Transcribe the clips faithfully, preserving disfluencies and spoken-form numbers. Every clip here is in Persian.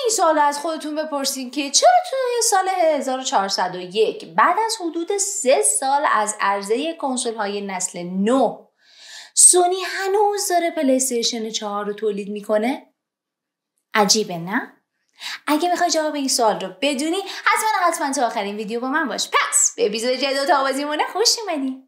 این سوال از خودتون بپرسین که چرا توی سال هزار و چهارصد و یک بعد از حدود سه سال از عرضه کنسول های نسل نو سونی هنوز داره پلی استیشن چهار رو تولید میکنه؟ عجیبه نه؟ اگه میخوای جواب این سوال رو بدونی حتما حتما تا آخرین ویدیو با من باش. پس به اپیزود جدید تا بازیمونه خوش اومدین.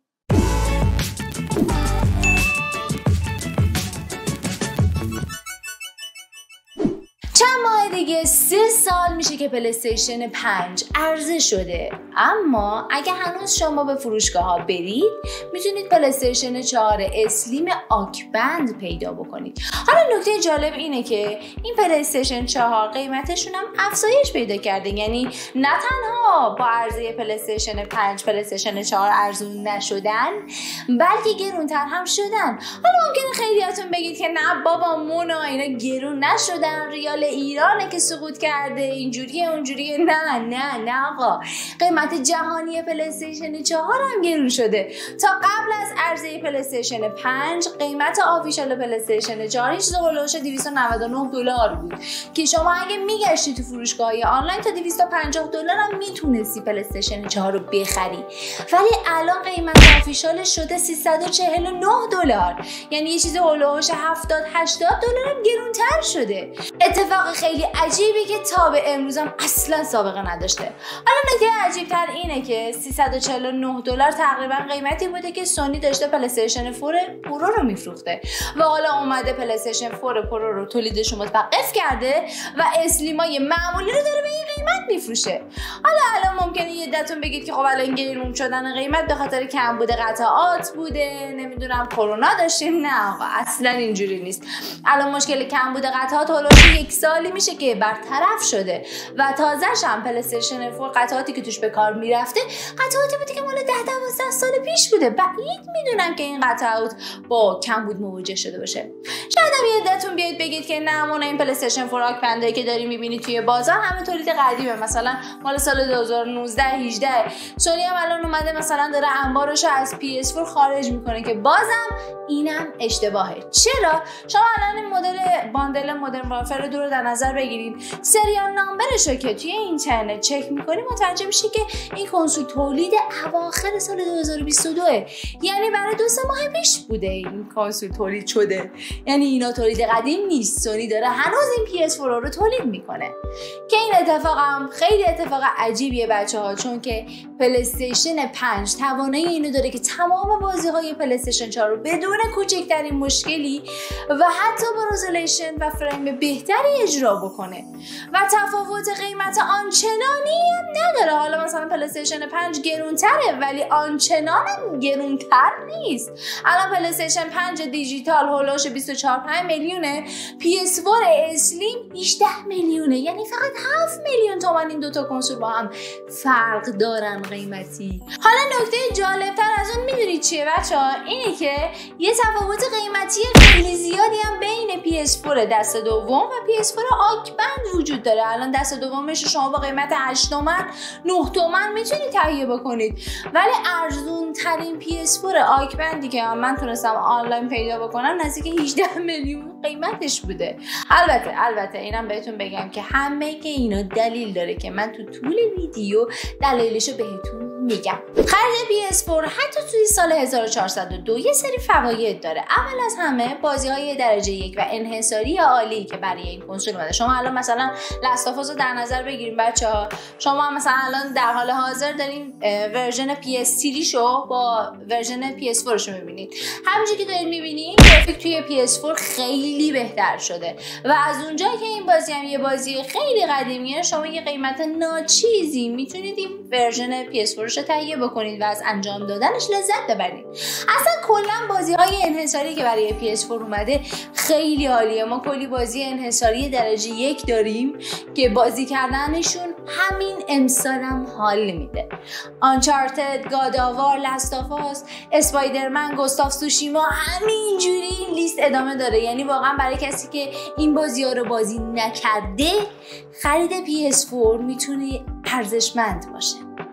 چند ماه دیگه سه سال میشه که پلی استیشن پنج عرضه شده، اما اگه هنوز شما به فروشگاه ها برید میتونید پلی استیشن چهار اسلیم آکبند پیدا بکنید. حالا نکته جالب اینه که این پلی استیشن چهار قیمتشون هم افزایش پیدا کرده، یعنی نه تنها با عرضه پلی استیشن پنج پلی استیشن چهار ارزون نشدن بلکه گرونتر هم شدن. حالا ممکنه خیلیاتون بگید که نه بابا مونا اینا گرون نشدن، ریال ایرانه که سقوط کرده، اینجوریه اونجوریه. نه نه نه آقا، قیمت جهانی پلی استیشن چهار هم گرون شده. تا قبل از عرضه پلی استیشن پنج قیمت آفیشال پلی استیشن چهار هیچ هولوش دویست و نود و نه دلار بود که شما اگه میگشتی تو فروشگاه‌های آنلاین تا دویست و پنجاه دلار هم میتونستی پلی استیشن چهار رو بخری، ولی الان قیمت آفیشالش شده سیصد و چهل و نه دلار، یعنی یه چیز هولوش هفتاد هشتاد دلار هم گرونتر شده. اتفاق خیلی عجیبی که تا به امروز هم اصلا سابقه نداشته. حالا نکته عجیب‌تر اینه که سیصد و چهل و نه دلار تقریبا قیمتی بوده که سونی داشته پلی استیشن چهار پرو رو میفروخته و حالا اومده پلی استیشن چهار پرو رو تولیدش متوقف کرده و اسلیمای معمولی رو داره به این قیمت میفروشه. حالا الان ممکنه یه عده‌تون بگید که خب الان گرون شدن قیمت به خاطر کمبود قطعات بوده، نمیدونم کرونا داشتیم. نه آقا، اصلا اینجوری نیست. الان مشکل کمبود قطعات هولوش یک سالی میشه که برطرف شده و تازه‌ش هم پلی استیشن چهار قطعاتی که توش به کار میرفته قطعاتی بوده که مال ده دوازده سال پیش بوده. بعید میدونم که این قطعات با کمبود مواجه شده باشه. شاید هم یه عده‌تون بیاید بگید که نه مون این پلی استیشن چهار آکبندایی که داری میبینی توی بازار همه تولید قدیمه، مثلا مال سال دو هزار و نوزده هجده. سونی هم الان اومده مثلا داره انبارش از پی اس چهار خارج میکنه که بازم اینم اشتباهه. چرا؟ شما الان این مدل باندل مدرن وارفر رو در نظر بگیرید، سریال نامبرش رو که توی اینترنت چک میکنی متوجه میشه که این کنسول تولید اواخر سال دو هزار و بیست و دو، یعنی برای دو سه ماه پیش بوده این کنسول تولید شده. یعنی اینا تولید قدیم نیست، سونی داره هنوز این پی اس چهار رو تولید میکنه که این اتفاق هم خیلی اتفاق عجیبیه بچه‌ها، چون که پلی استیشن پنج توانایی اینو داره که تمام بازی‌های پلی استیشن چهار رو بدون کوچکترین مشکلی و حتی با رزولوشن و فریم بهتری اجرا بکنه و تفاوت قیمت آنچنانی هم نداره. حالا مثلا پلی استیشن پنج گرونتره ولی آنچنان هم گرونتر نیست. الان پلی استیشن پنج دیجیتال هولوش بیست و چهار پنج میلیونه، پی اس چهار اسلیم هجده میلیونه، یعنی فقط هفت میلیون تومان این دوتا کنسول با هم فرق دارن قیمتی. حالا نکته جالبتر از اون میدونید چیه بچه‌ها؟ اینه که یه تفاوت قیمتی خیلی زیادی هم بین پی اس چهار دست دوم و پی اس چهار آکبند وجود داره. الان دست دومش شما با قیمت هشت تومن نه تومن میتونید تهیه بکنید، ولی ارزون ترین پی اس چهار آکبندی که من تونستم آنلاین پیدا بکنم نزدیک هجده میلیون قیمتش بوده. البته البته اینم بهتون بگم که همه که اینا دلیل داره که من تو طول ویدیو دلیلشو بهتون میگم. خرید پی اس چهار حتی توی سال هزار و چهارصد و دو یه سری فواید داره. اول از همه بازی‌های درجه یک و انحصاری عالی که برای این کنسول اومده. شما الان مثلا لاست آف اس رو در نظر بگیریم بچه‌ها، شما مثلا الان در حال حاضر دارین ورژن پی اس سه شو با ورژن پی اس چهار شو می‌بینید. همونجوری که دارین می‌بینید گرافیک توی پی اس چهار خیلی بهتر شده و از اونجایی که این بازی هم یه بازی خیلی قدیمیه، شما یه قیمت ناچیزی میتونید این ورژن پی اس چهار رو تهیه بکنید و از انجام دادنش لذت ببرید. اصلا کلا بازی‌های انحصاری که برای پی اس چهار اومده خیلی عالیه. ما کلی بازی انحصاری درجه یک داریم که بازی کردنشون همین امسالم حال میده. آنچارتد، گادآوار، لاست آف اس، اسپایدرمن، گوستاف سوشیما، همینجوری این لیست ادامه داره. یعنی واقعا برای کسی که این بازی‌ها رو بازی نکرده خرید پی اس چهار میتونه ارزشمند باشه.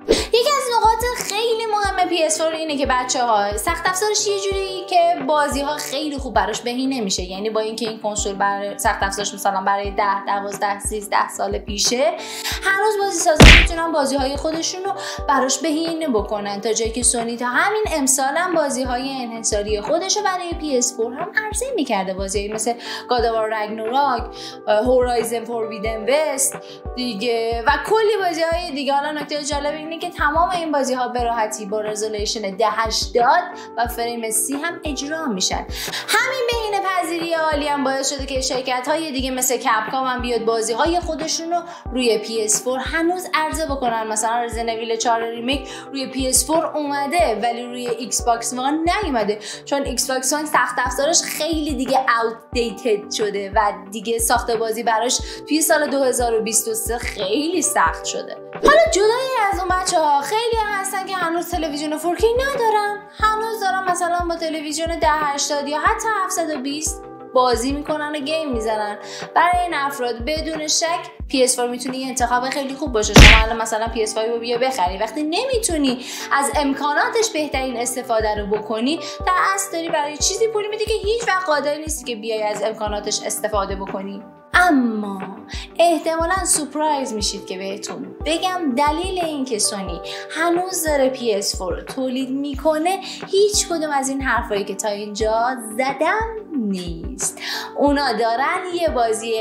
یکی از نقاط خیلی مهم پی اس فور اینه که بچه‌ها سخت افزارش یه جوری که بازی‌ها خیلی خوب براش بهینه نمیشه. یعنی با اینکه این کنسول برای سخت افزارش مثلا برای ده، دوازده، سیزده سال پیشه، هنوز بازی سازا میتونن بازی‌های خودشون رو براش بهینه بکنن، تا جایی که سونی تا همین امسال هم بازی‌های انحصاری خودش رو برای پی اس فور هم عرضه می‌کرده. بازی‌هایی مثل گاد آف وار راگناراک، هورایزن فوربیدن وست دیگه و کلی بازی‌های دیگه. حالا نکته جالب اینه که تمام این بازی‌ها به راحتی با رزولوشن ده هشتاد و فریم سی هم اجرا میشن. همین بهینه پذیری عالی هم باعث شده که شرکت‌های دیگه مثل کپکام هم بیاد بازی‌های خودشون رو روی پی اس فور هنوز عرضه بکنن. مثلا رزیدنت ایویل چهار ریمیک روی پی اس فور اومده ولی روی ایکس باکس وان نیومده، چون ایکس باکس وان سخت افزارش خیلی دیگه outdated شده و دیگه ساخت بازی براش توی سال دو هزار و بیست و سه خیلی سخت شده. حالا جدای از اون بچه‌ها خیلی هستن که هنوز تلویزیون فور کی ندارن، هنوز دارن مثلا با تلویزیون ده هشتاد یا حتی هفتصد و بیست بازی میکنن و گیم میزنن. برای این افراد بدون شک پی اس فور میتونه یه انتخاب خیلی خوب باشه. شما الان مثلا پی اس فایو رو بیا بخری، وقتی نمیتونی از امکاناتش بهترین استفاده رو بکنی، در اصل داری برای چیزی پول میدی که هیچ وقت قادر نیستی که بیای از امکاناتش استفاده بکنی. اما احتمالاً سورپرایز میشید که بهتون بگم دلیل این که سونی هنوز داره پی اس فور رو تولید میکنه هیچ کدوم از این حرفایی که تا اینجا زدم نیست. اونا دارن یه بازی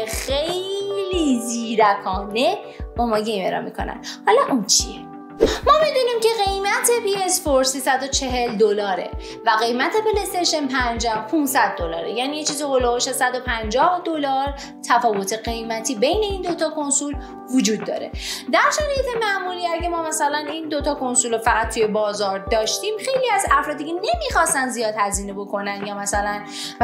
خیلی زیرکانه با ما گیمرها میکنن. حالا اون چیه؟ ما میدونیم که قیمت پی اس فور سیصد و چهل دلاره و قیمت پلی استیشن پنج هم پانصد دلاره. یعنی یه چیزی هولوش صد و پنجاه دلار تفاوت قیمتی بین این دوتا کنسول وجود داره. در شرایط معمولی اگه ما مثلا این دوتا کنسول رو فقط توی بازار داشتیم، خیلی از افرادی که نمیخواستن زیاد هزینه بکنن یا مثلا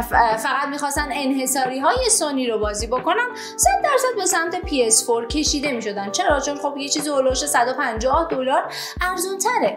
فقط میخواستن انحصاری های سونی رو بازی بکنن، صد درصد به سمت پی اس فور کشیده میشدن. چرا؟ چون خب یه چیزی هولوش صد و پنجاه دلار ارزون تره.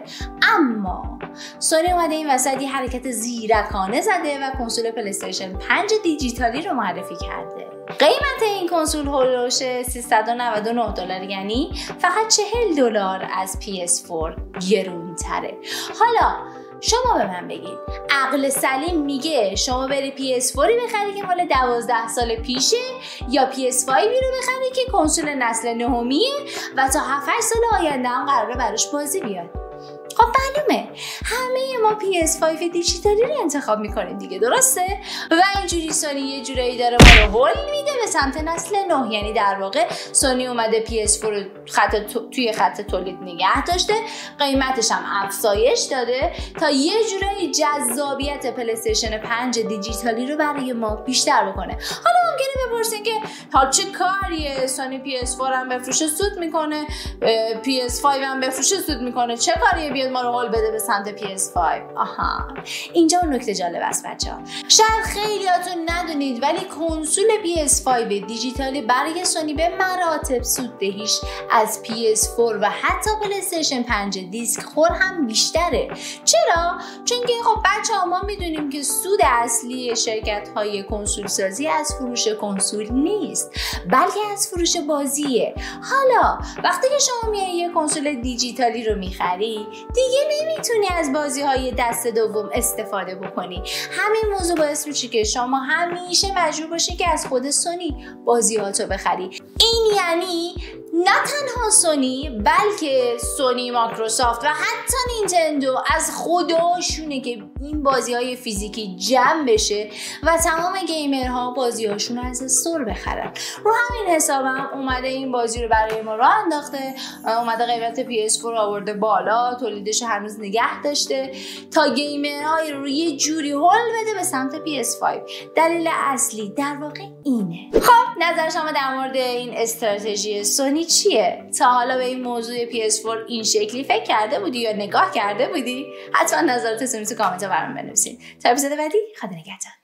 اما سونی اومده این وسط یه حرکت زیرکانه زده و کنسول پلی استیشن پنج دیجیتالی رو معرفی کرده. قیمت این کنسول هولوش سیصد و نود و نه دلار، یعنی فقط چهل دلار از پی اس فور گرون تره. حالا شما به من بگید عقل سلیم میگه شما بری پی اس فوری بخری که مال دوازده سال پیشه یا پی اس فایو رو بخری که کنسول نسل نهمیه و تا هفت سال آینده هم قراره براش بازی بیاد؟ خب معلومه همه ما پی اس فایو دیجیتالی رو انتخاب میکنیم دیگه، درسته؟ و اینجوری سونی یه جورایی داره ما رو هول میده به سمت نسل نه. یعنی در واقع سونی اومده پی اس فور خط توی خط تولید نگه داشته، قیمتش هم افزایش داده تا یه جورایی جذابیت پلی استیشن پنج دیجیتالی رو برای ما بیشتر بکنه. حالا ممکنه بپرسین که حال چه کاریه؟ سونی پی اس فور هم بفروشه سود میکنه، پی اس فایو هم بفروشه سود میکنه، چه کاریه بیاد ما رو هول بده به سمت پی اس فایو؟ آها، اینجا اون نکته جالب است بچه‌ها. شاید خیلیاتون ندونید ولی کنسول پی اس فایو دیجیتالی برای سونی به مراتب سوددهیش از پی اس فور و حتی پلی استیشن پنج دیسک خور هم بیشتره. چرا؟ چون که خب بچه‌ها ما میدونیم که سود اصلی شرکت‌های کنسول سازی از فروش کنسول نیست، بلکه از فروش بازیه. حالا وقتی که شما میای یه کنسول دیجیتالی رو می‌خری، دیگه نمیتونی از بازی‌های دست دوم استفاده بکنی. همین موضوع باعث میشه که شما همیشه مجبور باشی که از خود سونی بازی‌هاتو بخری. این یعنی نه تنها سونی بلکه سونی، مایکروسافت و حتی نینتندو از خداشونه که این بازی‌های فیزیکی جمع بشه و تمام گیمرها بازی‌هاشون از استور بخرن. رو همین حساب هم اومده این بازی رو برای ما راه انداخته، اومده قیمت پی اس فور آورده بالا، تولیدش هنوز نگه داشته تا گیمرهای رو یه جوری هول بده به سمت پی اس فایو. دلیل اصلی در واقع اینه. خب نظر شما در مورد این استراتژی سونی چیه؟ تا حالا به این موضوع پی اس فور این شکلی فکر کرده بودی یا نگاه کرده بودی؟ حتما نظراتتون تو کامنت برام بنویسین. تا اپیزود بعدی خدا نگهدار.